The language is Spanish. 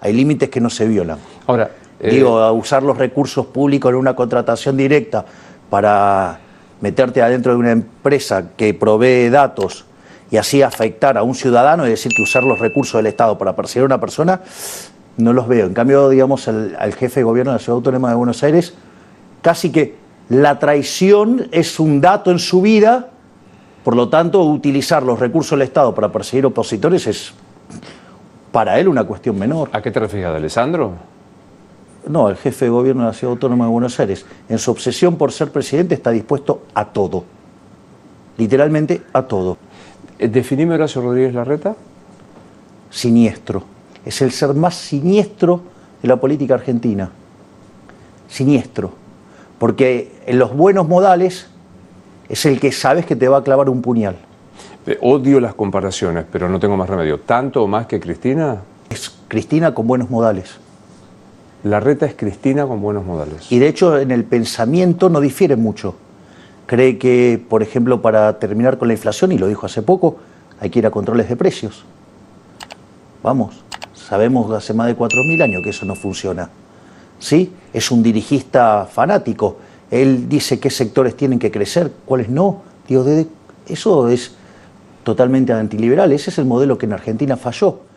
hay límites que no se violan. Ahora, digo, a usar los recursos públicos en una contratación directa para meterte adentro de una empresa que provee datos y así afectar a un ciudadano, es decir, que usar los recursos del Estado para perseguir a una persona, no los veo. En cambio, digamos, al jefe de gobierno de la Ciudad Autónoma de Buenos Aires, casi que la traición es un dato en su vida, por lo tanto, utilizar los recursos del Estado para perseguir opositores es para él una cuestión menor. ¿A qué te refieres, de Alessandro? No, el jefe de gobierno de la Ciudad Autónoma de Buenos Aires, en su obsesión por ser presidente, está dispuesto a todo. Literalmente a todo. ¿Definime Horacio Rodríguez Larreta? Siniestro. Es el ser más siniestro de la política argentina. Siniestro. Porque en los buenos modales es el que sabes que te va a clavar un puñal. Odio las comparaciones, pero no tengo más remedio. ¿Tanto o más que Cristina? Es Cristina con buenos modales. Larreta es Cristina con buenos modales. Y de hecho en el pensamiento no difiere mucho. Cree que, por ejemplo, para terminar con la inflación, y lo dijo hace poco, hay que ir a controles de precios. Vamos, sabemos hace más de 4.000 años que eso no funciona. ¿Sí? Es un dirigista fanático. Él dice qué sectores tienen que crecer, cuáles no. Digo, eso es totalmente antiliberal. Ese es el modelo que en Argentina falló.